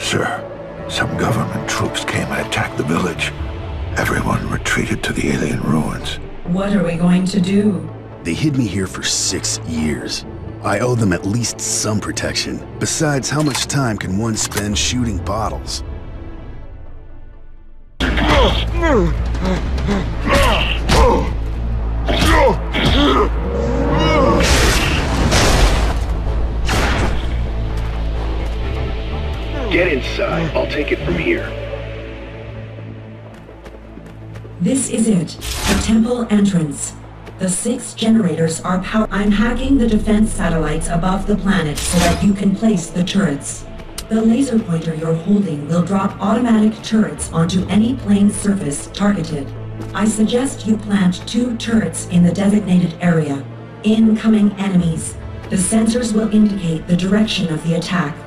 Sir, some government troops came and attacked the village. Everyone retreated to the alien ruins. What are we going to do? They hid me here for 6 years. I owe them at least some protection. Besides, how much time can one spend shooting bottles? Get inside. I'll take it from here. This is it. The temple entrance. The 6 generators are powered. I'm hacking the defense satellites above the planet so that you can place the turrets. The laser pointer you're holding will drop automatic turrets onto any plane surface targeted. I suggest you plant 2 turrets in the designated area. Incoming enemies. The sensors will indicate the direction of the attack.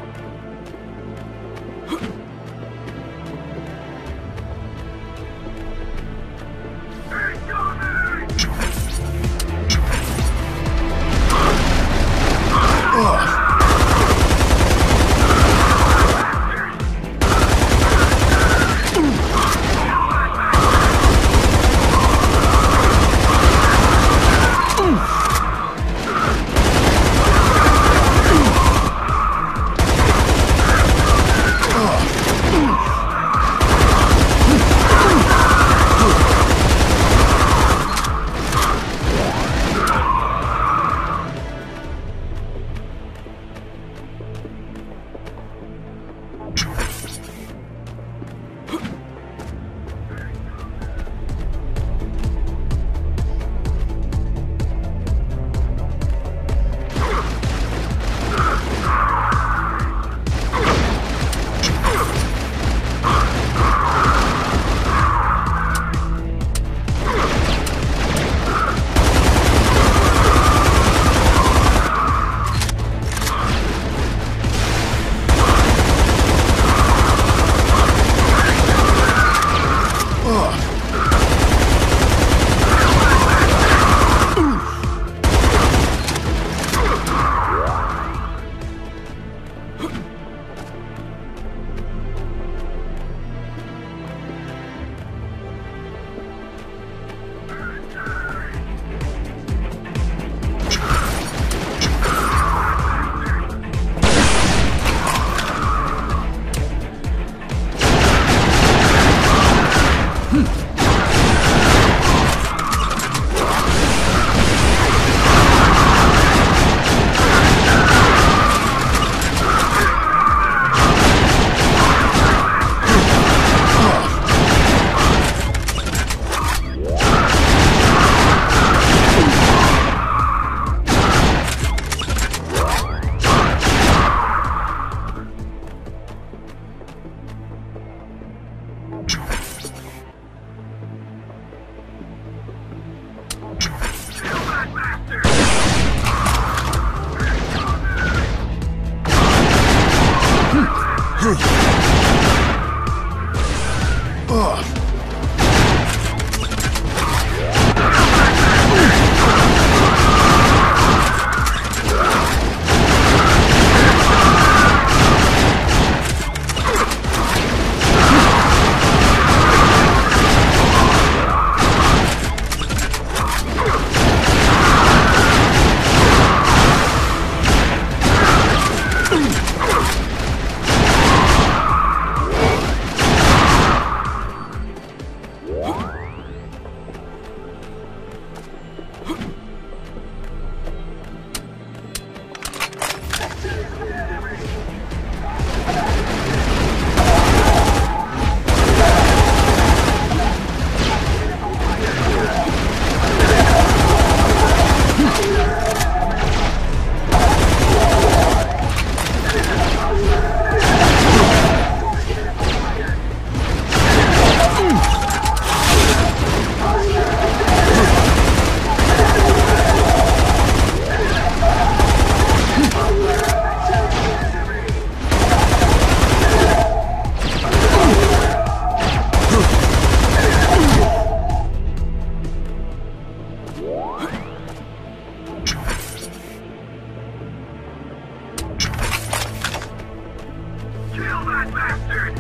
Kill them! that bastard!